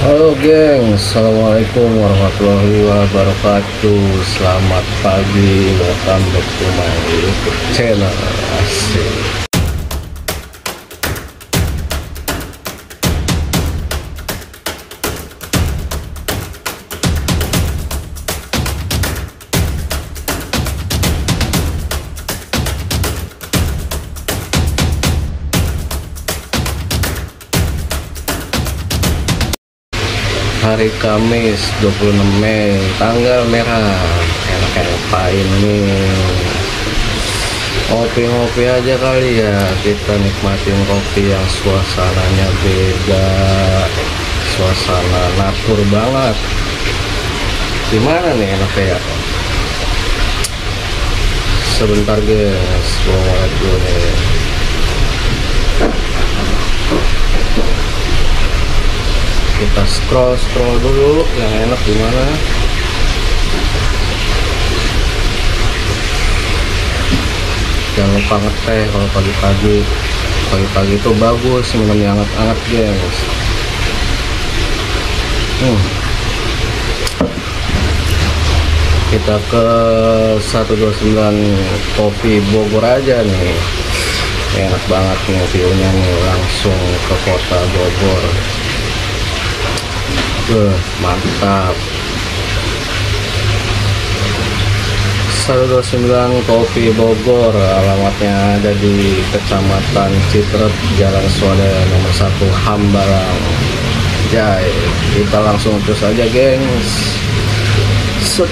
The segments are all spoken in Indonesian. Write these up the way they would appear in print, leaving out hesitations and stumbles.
Halo geng, assalamualaikum warahmatullahi wabarakatuh. Selamat pagi, welcome back to my YouTube channel. Asik. Hari Kamis 26 Mei, tanggal merah. Enak-enak ngapain nih? Ngopi-ngopi aja kali ya. Kita nikmatin kopi yang suasananya beda, suasana natur banget. Gimana nih enaknya ya? Sebentar guys, gua mau lihat dulu nih. Kita scroll dulu yang enak gimana. Jangan lupa ngeteh kalau pagi-pagi itu bagus minum yang hangat-hangat guys. Kita ke 129 Kopi Bogor aja nih. Enak banget nih view-nya nih, langsung ke kota Bogor. Mantap. 129 Kopi Bogor, alamatnya ada di Kecamatan Citret, Jalan Swadaya nomor 1 Hambalang Jai. Kita langsung terus aja gengs. Set.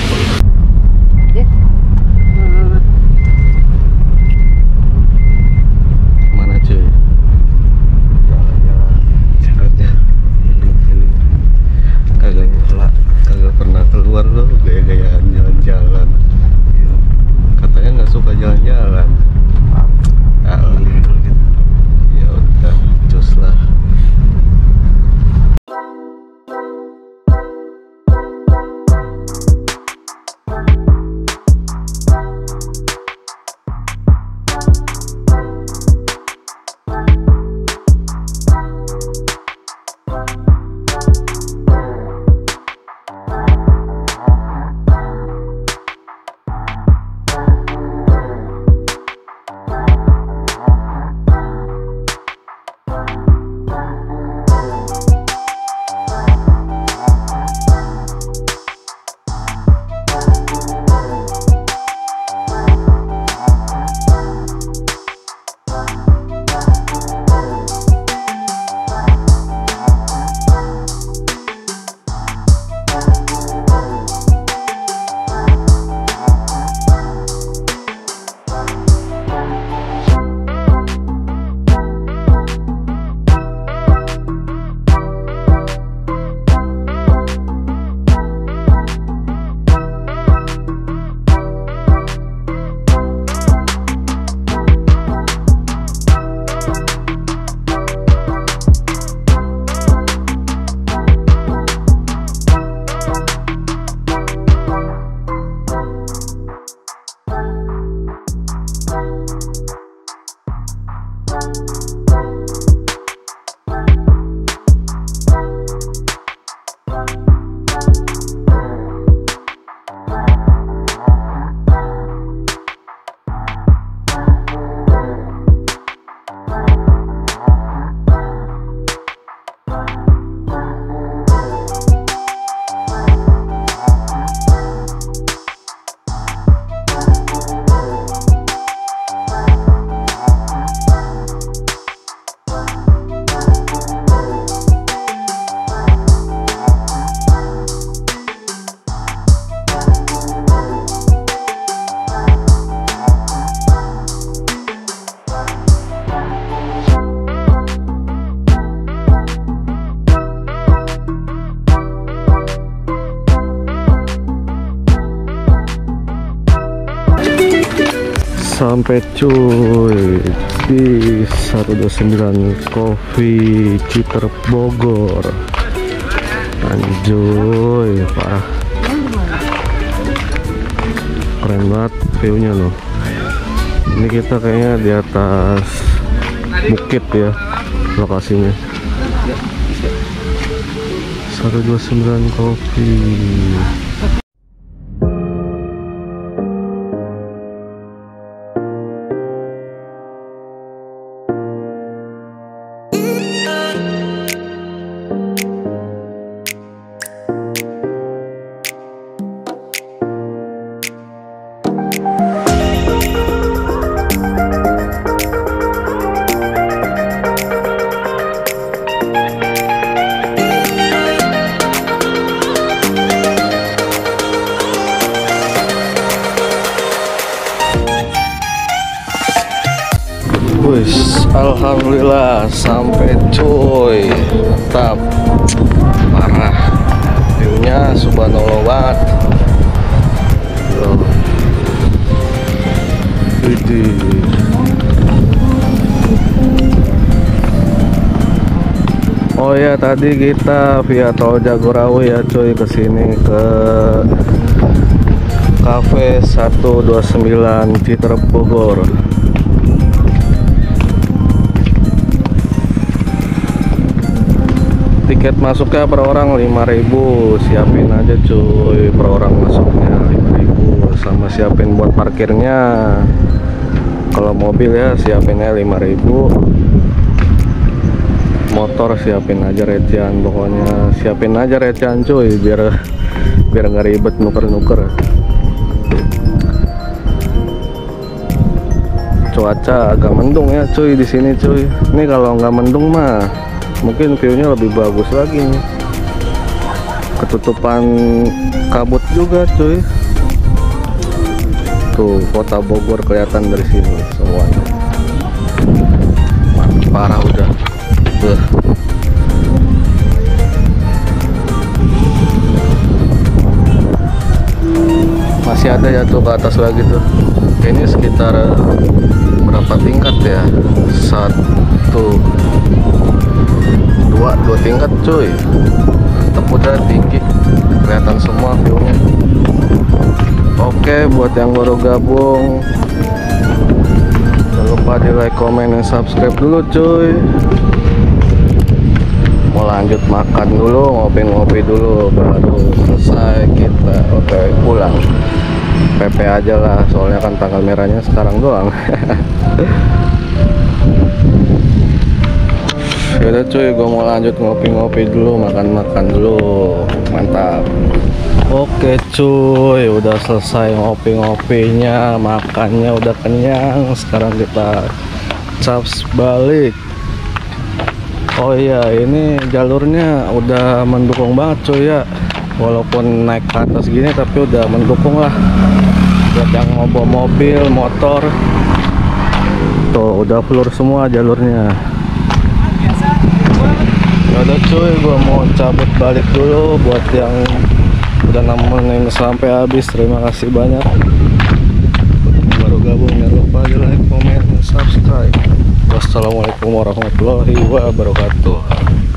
Gaya-gayaan jalan-jalan, katanya nggak suka jalan-jalan. Ya udah, cus lah. Sampai cuy di 129 Coffee Citret Bogor. Anjoy, parah. Keren banget view-nya loh. Ini kita kayaknya di atas bukit ya lokasinya. 129 kopi. Wis, alhamdulillah sampai cuy. Mantap. Parah. View-nya subhanallah banget. Tuh. Widih. Oh ya, tadi kita via tol Jagorawi ya cuy kesini ke Cafe 129 Citerep Bogor. Tiket masuknya per orang 5.000, siapin aja cuy, per orang masuknya 5.000, sama siapin buat parkirnya. Kalau mobil ya siapinnya 5.000, motor siapin aja recehan, pokoknya siapin aja recehan cuy, biar nggak ribet nuker-nuker. Cuaca agak mendung ya cuy di sini cuy. Ini kalau nggak mendung mah mungkin view-nya lebih bagus lagi nih. Ketutupan kabut juga cuy. Tuh kota Bogor kelihatan dari sini semuanya. Mantap parah udah. Masih ada ya tuh ke atas lagi tuh. Ini sekitar berapa tingkat ya? 1, 2 tingkat cuy. Tetap udah tinggi, kelihatan semua view-nya. Oke, buat yang baru gabung jangan lupa di like, komen, dan subscribe dulu cuy. Mau lanjut makan dulu, ngopi-ngopi dulu, baru selesai kita oke pulang. PP aja lah, soalnya kan tanggal merahnya sekarang doang. Yaudah cuy, gue mau lanjut ngopi-ngopi dulu, makan-makan dulu. Mantap. Oke cuy, udah selesai ngopi-ngopinya, makannya udah kenyang. Sekarang kita caps balik. Oh iya, ini jalurnya udah mendukung banget cuy ya. Walaupun naik ke atas gini tapi udah mendukung lah buat yang mau bawa mobil, motor. Tuh udah full semua jalurnya. Udah cuy, gua mau cabut balik dulu. Buat yang udah nemenin sampai habis, terima kasih banyak. Baru gabung jangan lupa di like, komen, dan subscribe. Wassalamualaikum warahmatullahi wabarakatuh.